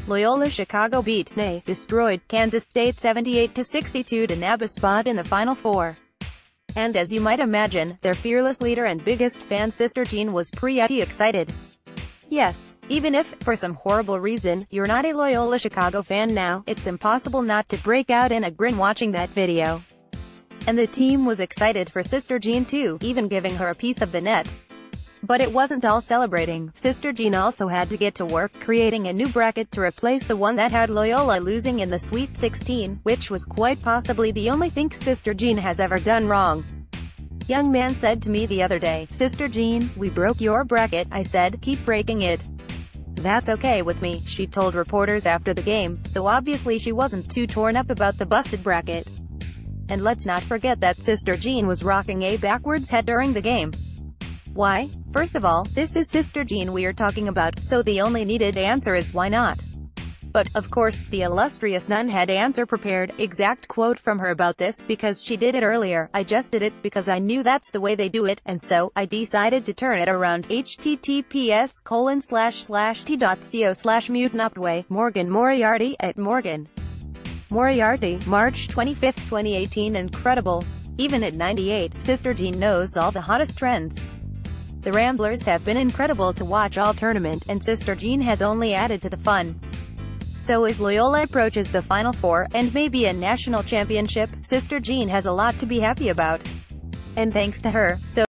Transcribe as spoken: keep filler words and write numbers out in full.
Loyola Chicago beat, nay, destroyed, Kansas State seventy-eight to sixty-two to nab a spot in the Final Four. And as you might imagine, their fearless leader and biggest fan Sister Jean was pretty excited. Yes, even if, for some horrible reason, you're not a Loyola Chicago fan now, it's impossible not to break out in a grin watching that video. And the team was excited for Sister Jean too, even giving her a piece of the net. But it wasn't all celebrating. Sister Jean also had to get to work creating a new bracket to replace the one that had Loyola losing in the Sweet sixteen, which was quite possibly the only thing Sister Jean has ever done wrong. Young man said to me the other day, "Sister Jean, we broke your bracket." I said, "Keep breaking it. That's okay with me," she told reporters after the game, so obviously she wasn't too torn up about the busted bracket. And let's not forget that Sister Jean was rocking a backwards head during the game. Why? First of all, this is Sister Jean we are talking about, so the only needed answer is why not? But, of course, the illustrious nun had answer prepared, exact quote from her about this, "Because she did it earlier, I just did it, because I knew that's the way they do it, and so, I decided to turn it around." https colon slash slash t.co slash mutanupway, Morgan Moriarty, at Morgan Moriarty, March twenty-fifth twenty eighteen. Incredible. Even at ninety-eight, Sister Jean knows all the hottest trends. The Ramblers have been incredible to watch all tournament, and Sister Jean has only added to the fun. So as Loyola approaches the Final Four, and maybe a national championship, Sister Jean has a lot to be happy about. And thanks to her, so